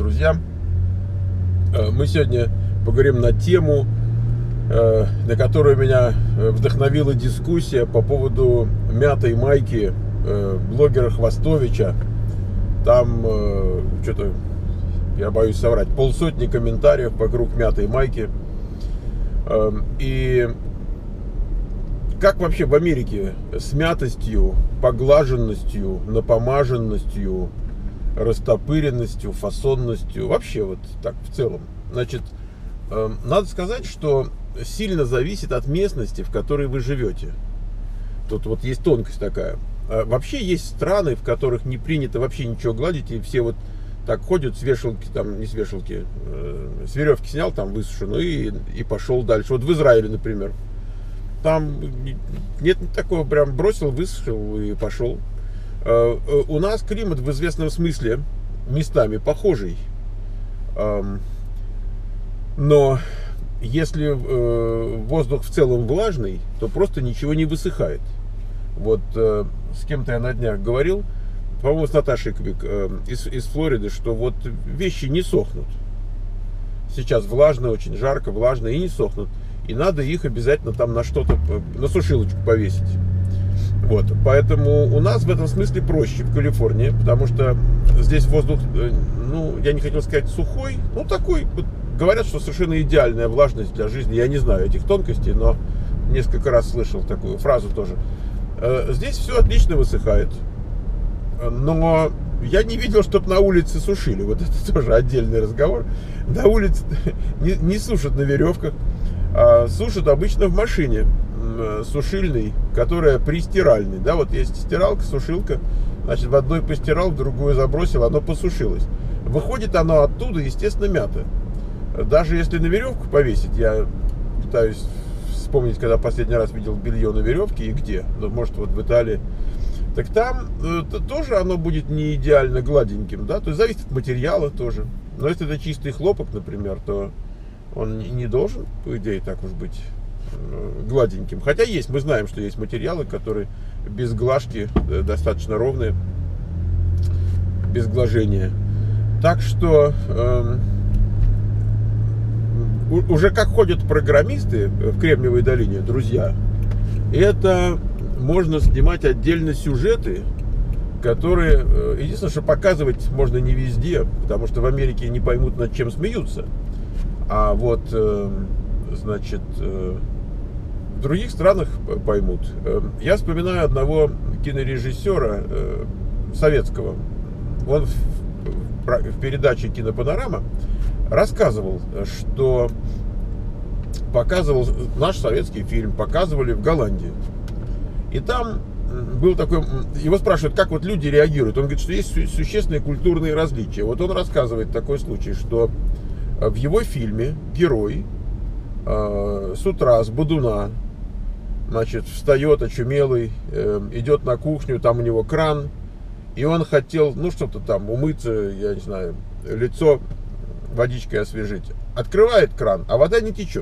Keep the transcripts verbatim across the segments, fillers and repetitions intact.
друзья! Мы сегодня поговорим на тему, на которую меня вдохновила дискуссия по поводу мятой майки блогера Хвостовича. Там что-то, я боюсь соврать, полсотни комментариев вокруг мятой майки. И как вообще в Америке с мятостью, поглаженностью, напомаженностью, растопыренностью, фасонностью, вообще вот так в целом. Значит, э, надо сказать, что сильно зависит от местности, в которой вы живете. Тут вот есть тонкость такая. Э, вообще есть страны, в которых не принято вообще ничего гладить, и все вот так ходят с вешалки, там, не с вешалки, э, с веревки снял, там высушенную и, и пошел дальше. Вот в Израиле, например, там нет такого, прям бросил, высушил и пошел. У нас климат в известном смысле местами похожий, но если воздух в целом влажный, то просто ничего не высыхает. Вот с кем-то я на днях говорил, по-моему, с Наташей Квик из, из Флориды, что вот вещи не сохнут. Сейчас влажно, очень жарко, влажно и не сохнут. И надо их обязательно там на что-то, на сушилочку повесить. Вот, поэтому у нас в этом смысле проще в Калифорнии, потому что здесь воздух, ну, я не хотел сказать сухой, ну, такой, говорят, что совершенно идеальная влажность для жизни. Я не знаю этих тонкостей, но несколько раз слышал такую фразу тоже. Здесь все отлично высыхает, но я не видел, чтобы на улице сушили. Вот это тоже отдельный разговор. На улице не, не сушат на веревках, а сушат обычно в машине сушильной, которая пристиральной, да, вот есть стиралка, сушилка, значит, в одной постирал, в другую забросил, оно посушилось. Выходит оно оттуда, естественно, мято. Даже если на веревку повесить, я пытаюсь вспомнить, когда последний раз видел белье на веревке и где, ну, может, вот в Италии, так там э, тоже оно будет не идеально гладеньким, да, то есть зависит от материала тоже. Но если это чистый хлопок, например, то он не должен, по идее, так уж быть гладеньким. Хотя есть, мы знаем, что есть материалы, которые без глажки достаточно ровные, без глажения. Так что э, уже как ходят программисты в Кремниевой долине, друзья, это можно снимать отдельно сюжеты, которые, единственное, что показывать можно не везде, потому что в Америке не поймут, над чем смеются. А вот, э, значит, э, в других странах поймут. Я вспоминаю одного кинорежиссера э, советского. Он в, в, в передаче «Кинопанорама» рассказывал, что показывал наш советский фильм, показывали в Голландии. И там был такой, его спрашивают, как вот люди реагируют. Он говорит, что есть существенные культурные различия. Вот он рассказывает такой случай, что в его фильме герой э, с утра с бодуна, значит, встает очумелый, э, идет на кухню, там у него кран, и он хотел, ну, что-то там, умыться, я не знаю, лицо водичкой освежить. Открывает кран, а вода не течет.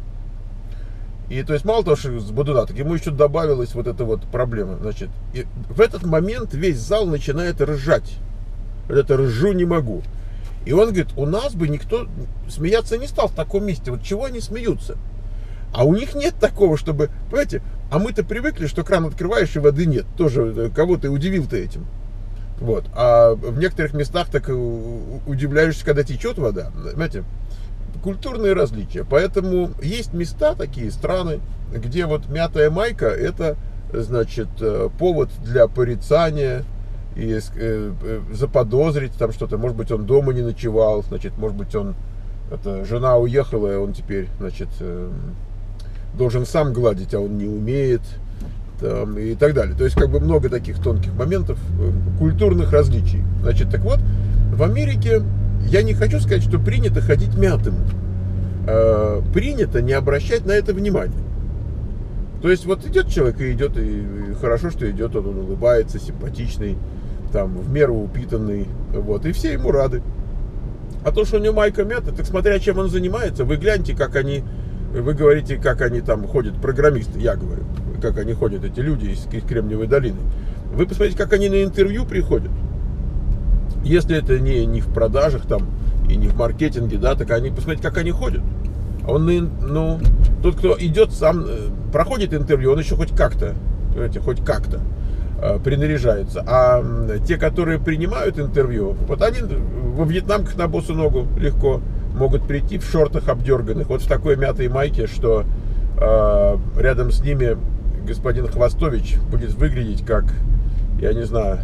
И то есть мало того, что с бодуна, так ему еще добавилась вот эта вот проблема. Значит, и в этот момент весь зал начинает ржать. Вот это ржу не могу. И он говорит, у нас бы никто смеяться не стал в таком месте. Вот чего они смеются? А у них нет такого, чтобы, понимаете, а мы-то привыкли, что кран открываешь и воды нет. Тоже кого ты удивил-то этим. Вот. А в некоторых местах так удивляешься, когда течет вода. Понимаете, культурные различия. Поэтому есть места, такие страны, где вот мятая майка, это, значит, повод для порицания, и э, заподозрить там что-то, может быть, он дома не ночевал, значит, может быть, он, это, жена уехала, и он теперь, значит, э, должен сам гладить, а он не умеет, там, и так далее. То есть, как бы много таких тонких моментов, э, культурных различий. Значит, так вот, в Америке, я не хочу сказать, что принято ходить мятым, э, принято не обращать на это внимания. То есть, вот идет человек и идет, и, и хорошо, что идет, он, он улыбается, симпатичный, там, в меру упитанный, вот, и все ему рады. А то, что у него майка мята, так смотря чем он занимается, вы гляньте, как они, вы говорите, как они там ходят, программисты, я говорю, как они ходят, эти люди из, из Кремниевой долины. Вы посмотрите, как они на интервью приходят. Если это не, не в продажах, там, и не в маркетинге, да, так они, посмотрите, как они ходят. Он, ну, тот, кто идет сам, проходит интервью, он еще хоть как-то, понимаете, хоть как-то э, принаряжается. А те, которые принимают интервью, вот они во вьетнамках на босу ногу легко могут прийти в шортах обдерганных, вот в такой мятой майке, что э, рядом с ними господин Хвостович будет выглядеть как, я не знаю,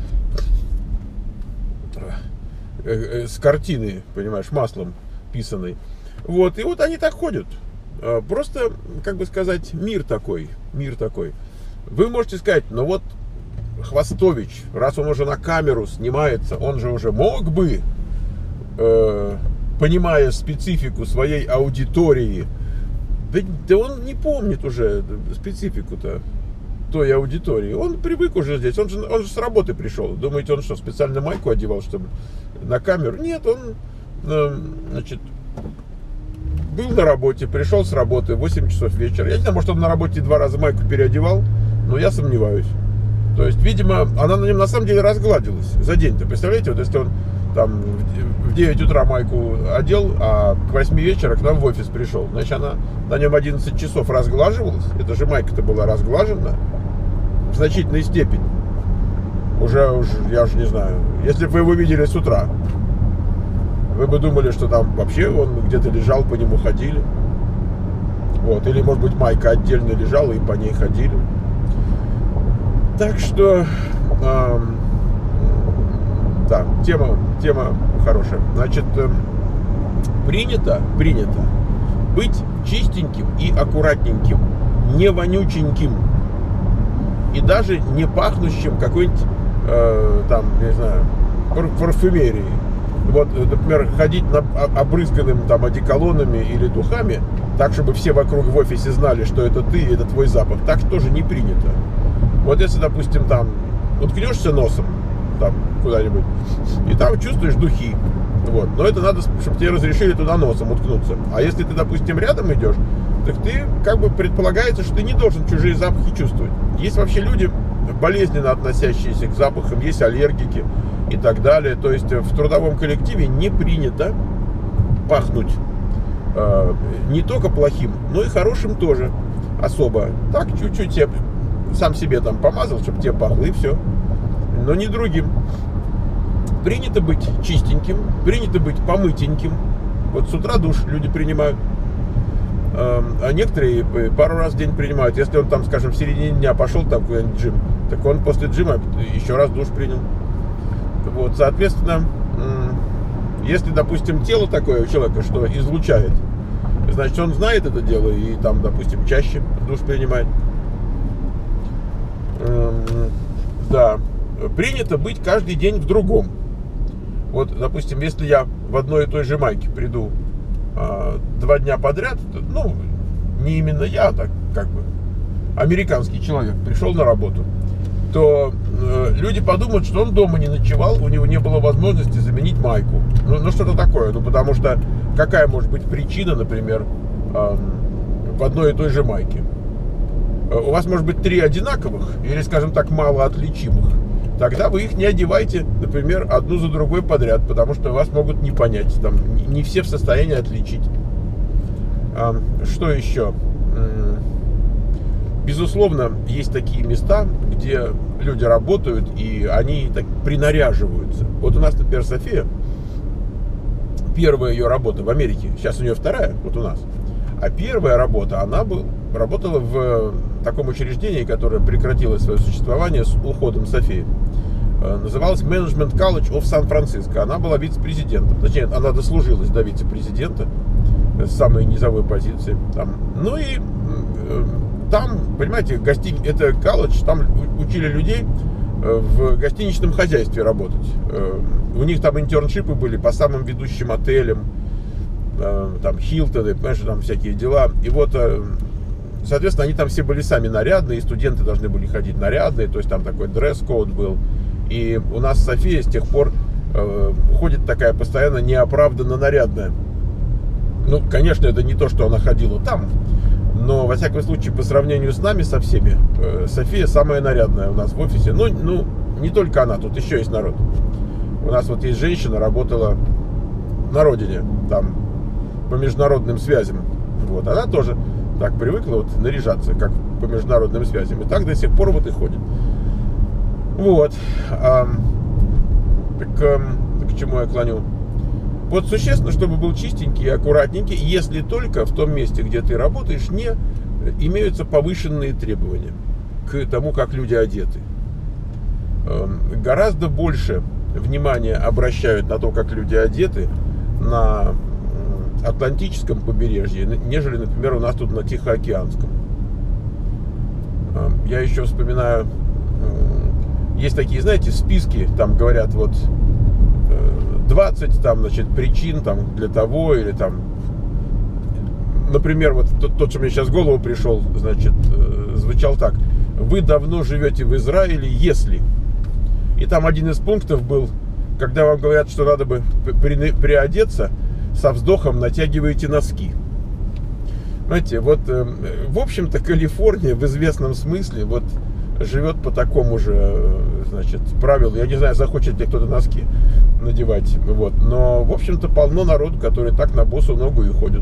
э, э, с картины, понимаешь, маслом писаной. Вот, и вот они так ходят. Просто, как бы сказать, мир такой, мир такой. Вы можете сказать, ну вот Хвостович, раз он уже на камеру снимается, он же уже мог бы, э, понимая специфику своей аудитории, да, да он не помнит уже специфику-то той аудитории. Он привык уже здесь, он же, он же с работы пришел. Думаете, он что, специально майку одевал, чтобы на камеру? Нет, он, э, значит... был на работе, пришел с работы в восемь часов вечера. Я не знаю, может, он на работе два раза майку переодевал, но я сомневаюсь. То есть, видимо, она на нем на самом деле разгладилась за день-то. Представляете, вот если он там в девять утра майку одел, а к восьми вечера к нам в офис пришел, значит, она на нем одиннадцать часов разглаживалась. Это же майка-то была разглажена в значительной степени. Уже, уже, я уже не знаю, если бы вы его видели с утра, вы бы думали, что там вообще он где-то лежал, по нему ходили. Вот. Или, может быть, майка отдельно лежала и по ней ходили. Так что, эм, да, тема, тема хорошая. Значит, э, принято, принято быть чистеньким и аккуратненьким, не вонюченьким и даже не пахнущим какой-нибудь, э, там, не знаю, парфюмерией. Вот, например, ходить на, обрызганным там одеколонами или духами, так, чтобы все вокруг в офисе знали, что это ты, это твой запах, так тоже не принято. Вот если, допустим, там уткнешься носом там куда-нибудь, и там чувствуешь духи, вот, но это надо, чтобы тебе разрешили туда носом уткнуться. А если ты, допустим, рядом идешь, так ты, как бы, предполагается, что ты не должен чужие запахи чувствовать. Есть вообще люди, болезненно относящиеся к запахам, есть аллергики и так далее. То есть в трудовом коллективе не принято пахнуть э, не только плохим, но и хорошим тоже особо. Так, чуть-чуть я сам себе там помазал, чтобы тебе пахло, и все. Но не другим. Принято быть чистеньким, принято быть помытеньким. Вот с утра душ люди принимают. Э, а некоторые пару раз в день принимают. Если он там, скажем, в середине дня пошел там куда-нибудь в джим, так он после джима еще раз душ принял. Вот, соответственно, если, допустим, тело такое у человека, что излучает, значит, он знает это дело и там, допустим, чаще душ принимает. Да, принято быть каждый день в другом. Вот, допустим, если я в одной и той же майке приду а, два дня подряд, то, ну, не именно я, а так как бы американский человек пришел на работу, то э, люди подумают, что он дома не ночевал, у него не было возможности заменить майку. Ну, ну что-то такое. Ну, потому что какая может быть причина, например, э, в одной и той же майке? У вас может быть три одинаковых, или, скажем так, мало отличимых. Тогда вы их не одевайте, например, одну за другой подряд, потому что вас могут не понять. Там не все в состоянии отличить. А, что еще? Безусловно, есть такие места, где люди работают, и они так принаряживаются. Вот у нас, например, София, первая ее работа в Америке, сейчас у нее вторая, вот у нас. А первая работа, она был, работала в таком учреждении, которое прекратило свое существование с уходом Софии. Называлась Management College of San-Francisco. Она была вице-президентом. Точнее, она дослужилась до вице-президента с самой низовой позиции. Там. Ну и там, понимаете, гости... это колледж, там учили людей в гостиничном хозяйстве работать. У них там интерншипы были по самым ведущим отелям, там Хилтоны, понимаешь, там всякие дела. И вот, соответственно, они там все были сами нарядные, и студенты должны были ходить нарядные, то есть там такой дресс-код был. И у нас София с тех пор э, ходит такая постоянно неоправданно нарядная. Ну, конечно, это не то, что она ходила там, но, во всяком случае, по сравнению с нами, со всеми, э, София самая нарядная у нас в офисе. Ну, ну, не только она, тут еще есть народ. У нас вот есть женщина, работала на родине, там, по международным связям. Вот, она тоже так привыкла вот наряжаться, как по международным связям. И так до сих пор вот и ходит. Вот. А, к, к чему я клоню? Вот существенно, чтобы был чистенький и аккуратненький, если только в том месте, где ты работаешь, не имеются повышенные требования к тому, как люди одеты. Гораздо больше внимания обращают на то, как люди одеты на Атлантическом побережье, нежели, например, у нас тут на Тихоокеанском. Я еще вспоминаю, есть такие, знаете, списки, там говорят, вот двадцать там, значит, причин там для того, или там, например, вот тот, тот, что мне сейчас в голову пришел, значит, звучал так: вы давно живете в Израиле, если. И там один из пунктов был, когда вам говорят, что надо бы при, приодеться, со вздохом натягиваете носки. Знаете, вот, в общем-то, Калифорния в известном смысле вот живет по такому же, значит, правилу. Я не знаю, захочет ли кто-то носки надевать, вот. Но, в общем-то, полно народу, которые так на босу ногу и ходят.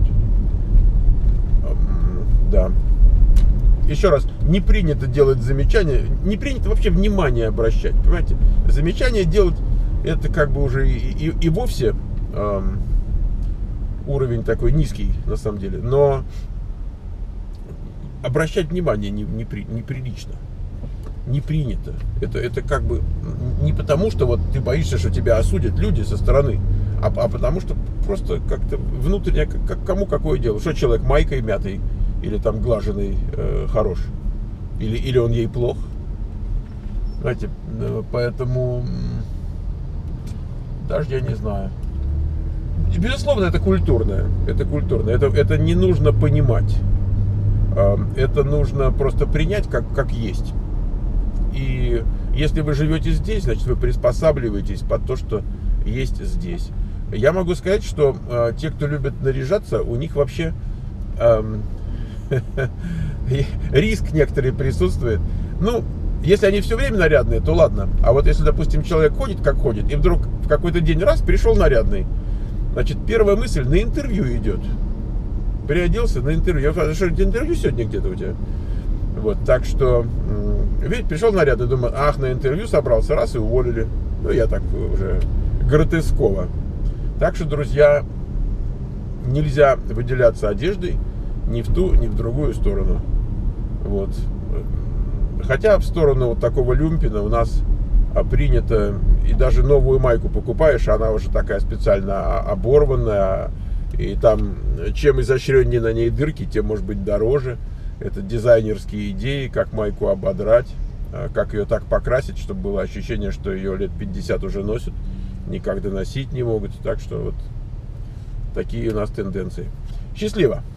Да. Еще раз, не принято делать замечания, не принято вообще внимание обращать, понимаете? Замечания делать, это как бы уже и, и, и вовсе эм, уровень такой низкий, на самом деле. Но обращать внимание не, не при, неприлично, не принято. Это, это как бы не потому, что вот ты боишься, что тебя осудят люди со стороны, а, а потому что просто как-то внутренне, как, кому какое дело. Что человек майкой мятой или там глаженный э, хорош, или, или он ей плох. Знаете, э, поэтому даже я не знаю. И, безусловно, это культурное. Это культурное. Это, это не нужно понимать. Э, это нужно просто принять как, как есть. И если вы живете здесь, значит, вы приспосабливаетесь под то, что есть здесь. Я могу сказать, что э, те, кто любит наряжаться, у них вообще э, риск некоторый присутствует. Ну, если они все время нарядные, то ладно. А вот если, допустим, человек ходит, как ходит, и вдруг в какой-то день раз пришел нарядный, значит, первая мысль: на интервью идет. Переоделся на интервью. А что, интервью сегодня где-то у тебя? Вот, так что, видите, пришел нарядный, думаю, ах, на интервью собрался, раз и уволили. Ну, я так уже гротесково. Так что, друзья, нельзя выделяться одеждой ни в ту, ни в другую сторону. Вот. Хотя в сторону вот такого люмпина у нас принято, и даже новую майку покупаешь, она уже такая специально оборванная, и там чем изощреннее на ней дырки, тем может быть дороже. Это дизайнерские идеи, как майку ободрать, как ее так покрасить, чтобы было ощущение, что ее лет пятьдесят уже носят, никогда носить не могут. Так что вот такие у нас тенденции. Счастливо!